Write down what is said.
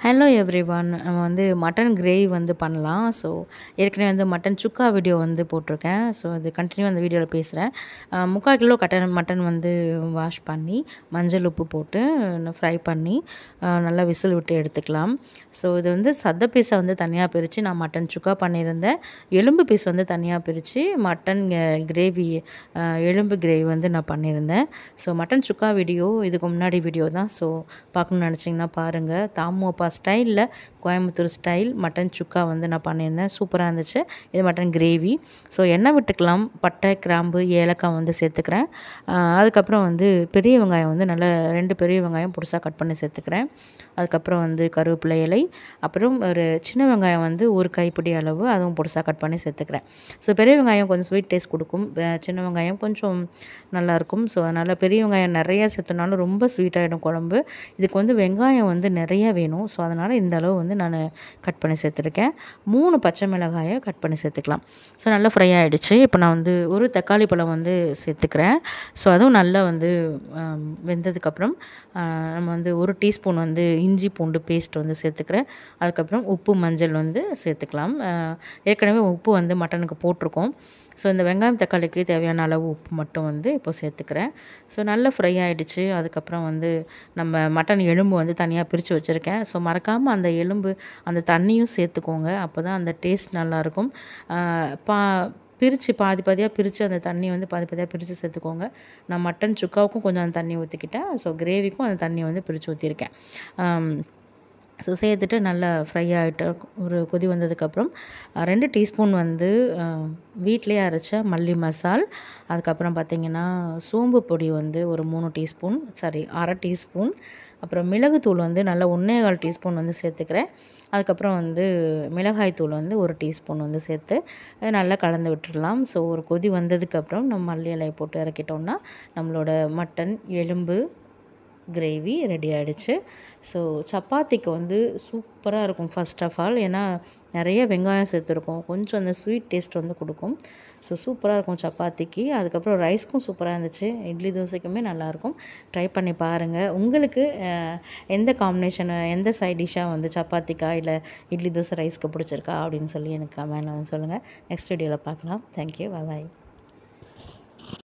Hello everyone. நம்ம வந்து mutton gravy வந்து பண்ணலாம். ஸோ ஏற்கனவே வந்து மட்டன் சுக்கா வீடியோ வந்து போட்டிருக்கேன். ஸோ அது கண்டினியூ அந்த வீடியோவில் பேசுகிறேன். 3/4 கிலோ மட்டன் வந்து வாஷ் பண்ணி மஞ்சள் உப்பு போட்டு ஃப்ரை பண்ணி நல்லா விசில் விட்டு எடுத்துக்கலாம். ஸோ இது வந்து சத பீஸை வந்து தனியாக பிரித்து நான் மட்டன் சுக்கா பண்ணியிருந்தேன். எலும்பு பீஸ் வந்து தனியாக பிரித்து மட்டன் கிரேவி எலும்பு கிரேவி வந்து நான் பண்ணியிருந்தேன். ஸோ மட்டன் சுக்கா வீடியோ இதுக்கு முன்னாடி வீடியோ தான். ஸோ பார்க்கணுன்னு நினச்சிங்கன்னா பாருங்கள். தாமோப்பா ஸ்டைலில் கோயம்புத்தூர் ஸ்டைல் மட்டன் சுக்கா வந்து நான் பண்ணியிருந்தேன். சூப்பராக இருந்துச்சு. இது மட்டன் கிரேவி. ஸோ எண்ணெய் விட்டுக்கலாம். பட்டை, கிராம்பு, ஏலக்காய் வந்து சேர்த்துக்கிறேன். அதுக்கப்புறம் வந்து பெரிய வெங்காயம் வந்து நல்லா 2 பெரிய வெங்காயம் புதுசாக கட் பண்ணி சேர்த்துக்கிறேன். அதுக்கப்புறம் வந்து கருவேப்பிலை இலை, அப்புறம் ஒரு சின்ன வெங்காயம் வந்து ஒரு கைப்பிடி அளவு அதுவும் புதுசாக கட் பண்ணி சேர்த்துக்கிறேன். ஸோ பெரிய வெங்காயம் கொஞ்சம் ஸ்வீட் டேஸ்ட் கொடுக்கும், சின்ன வெங்காயம் கொஞ்சம் நல்லாயிருக்கும். ஸோ அதனால் பெரிய வெங்காயம் நிறையா சேர்த்துனாலும் ரொம்ப ஸ்வீட்டாகிடும் குழம்பு. இதுக்கு வந்து வெங்காயம் வந்து நிறையா வேணும். ஸோ அதனால் இந்த அளவு வந்து நான் கட் பண்ணி சேர்த்துருக்கேன். 3 பச்சை மிளகாயை கட் பண்ணி சேர்த்துக்கலாம். ஸோ நல்லா ஃப்ரை ஆகிடுச்சு. இப்போ நான் வந்து ஒரு தக்காளி பழம் வந்து சேர்த்துக்கிறேன். ஸோ அதுவும் நல்லா வந்து வெந்ததுக்கப்புறம் நம்ம வந்து 1 டீஸ்பூன் வந்து இஞ்சி பூண்டு பேஸ்ட் வந்து சேர்த்துக்கிறேன். அதுக்கப்புறம் உப்பு, மஞ்சள் வந்து சேர்த்துக்கலாம். ஏற்கனவே உப்பு வந்து மட்டனுக்கு போட்டிருக்கோம். ஸோ இந்த வெங்காயம் தக்காளிக்கு தேவையான அளவு உப்பு மட்டும் வந்து இப்போ சேர்த்துக்கிறேன். ஸோ நல்லா ஃப்ரை ஆகிடுச்சு. அதுக்கப்புறம் வந்து நம்ம மட்டன் எலும்பு வந்து தனியாக பிரித்து வச்சுருக்கேன். ஸோ மறக்காமல் அந்த எலும்பு அந்த தண்ணியும் சேர்த்துக்கோங்க. அப்போ தான் அந்த டேஸ்ட் நல்லாயிருக்கும். பாதி பாதியாக பிரித்து அந்த தண்ணி வந்து பாதி பாதியாக பிரித்து சேர்த்துக்கோங்க. நான் மட்டன் சுக்காவுக்கும் கொஞ்சம் அந்த தண்ணி ஊற்றிக்கிட்டேன். ஸோ கிரேவிக்கும் அந்த தண்ணி வந்து பிரித்து ஊற்றிருக்கேன். ஸோ சேர்த்துட்டு நல்லா ஃப்ரை ஆகிட்டு ஒரு கொதி வந்ததுக்கப்புறம் 2 டீஸ்பூன் வந்து வீட்டிலே அரைச்ச மல்லி மசால், அதுக்கப்புறம் பார்த்திங்கன்னா சோம்பு பொடி வந்து ஒரு 3 டீஸ்பூன், 1/2 டீஸ்பூன், அப்புறம் மிளகுத்தூள் வந்து நல்லா 1/4 டீஸ்பூன் வந்து சேர்த்துக்கிறேன். அதுக்கப்புறம் வந்து மிளகாய் தூள் வந்து 1 டீஸ்பூன் வந்து சேர்த்து நல்லா கலந்து விட்டுடலாம். ஸோ ஒரு கொதி வந்ததுக்கப்புறம் நம்ம மல்லி இலையை போட்டு இறக்கிட்டோம்னா நம்மளோட மட்டன் எலும்பு கிரேவி ரெடி ஆகிடுச்சு. ஸோ சப்பாத்திக்கு வந்து சூப்பராக இருக்கும். ஃபர்ஸ்ட் ஆஃப் ஆல் ஏன்னா நிறைய வெங்காயம் சேர்த்துருக்கோம், கொஞ்சம் அந்த ஸ்வீட் டேஸ்ட் வந்து கொடுக்கும். ஸோ சூப்பராக இருக்கும் சப்பாத்திக்கு. அதுக்கப்புறம் ரைஸ்க்கும் சூப்பராக இருந்துச்சு. இட்லி தோசைக்குமே நல்லாயிருக்கும். ட்ரை பண்ணி பாருங்கள். உங்களுக்கு எந்த காம்பினேஷன், எந்த சைட் டிஷ்ஷாக வந்து சப்பாத்திக்கா இல்லை இட்லி தோசை ரைஸ்க்கு பிடிச்சிருக்கா அப்படின்னு சொல்லி எனக்கு கமெண்ட்டில் வந்து சொல்லுங்கள். நெக்ஸ்ட் வீடியோவில் பார்க்கலாம். தேங்க்யூ. பாய்.